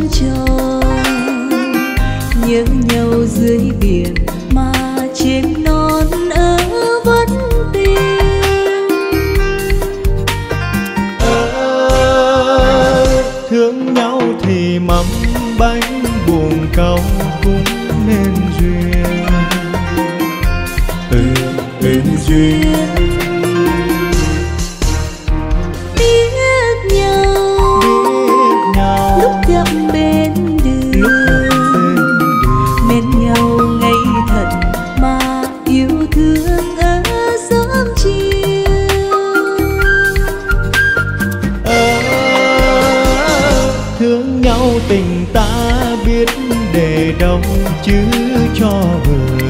tròn, nhớ nhau dưới biển mà trên non ớ vẫn tìm. Thương nhau thì mắm bánh buồn câu cũng nên duyên. Duyên biết nhau lúc gặp bên đường, mến nhau ngây thật mà yêu thương ở sớm chiều. Thương nhau tình ta biết để đâu chứ cho vừa.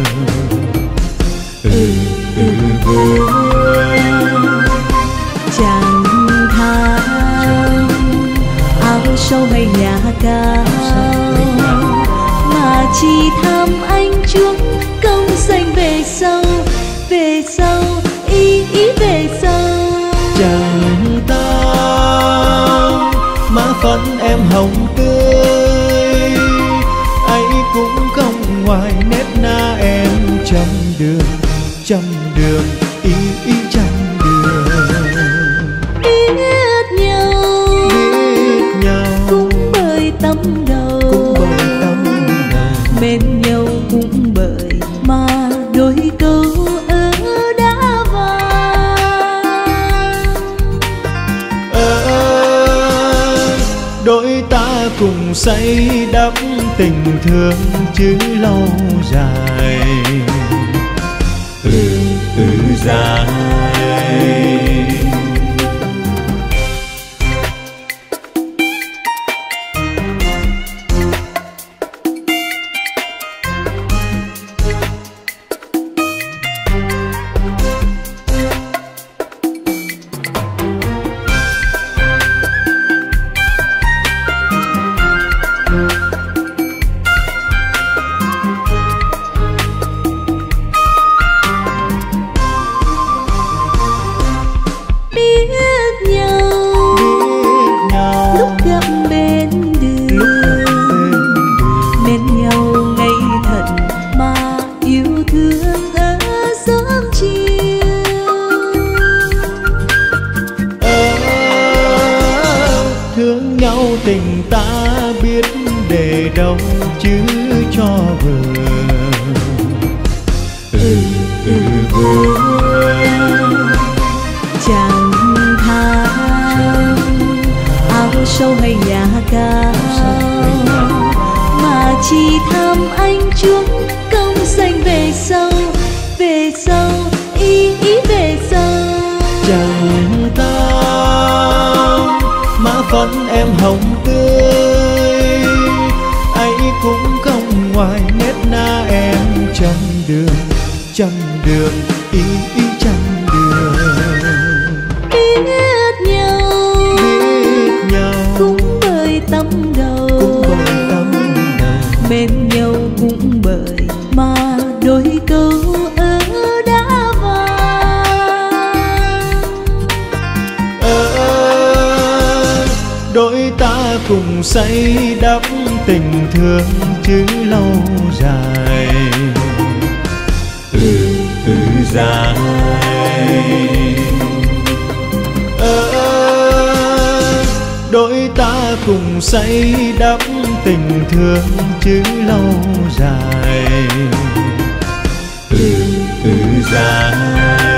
Chẳng than áo sâu hay nhà cao, mà chỉ tham anh chuốc công danh về sau, về sau ý về sau. Chẳng tao má phấn em hồng tươi, ấy cũng không ngoài nét na em trăm đường ý trăm đường. Biết nhau cũng bởi tâm đầu, mến nhau cũng bởi mà đôi câu ở đã vàng. Đôi ta cùng xây đắp tình thương chứ lâu dài. Dài tình ta biết để đâu chứ cho vừa. Chẳng than áo sâu hay nhà cao, mà chỉ tham anh chuốc công danh về sau, về sau ý về sau. Chẳng tao má phấn em hồng tươi, ấy cũng không ngoài nét na em trăm đường ý trăm đường. Biết nhau cũng bởi tâm đầu, mến nhau cũng bởi mà đôi câu ở đã vàng. Đôi ta cùng xây đắp tình thương chứ lâu dài. Dài đôi ta cùng xây đắp tình thương chứ lâu dài. Dài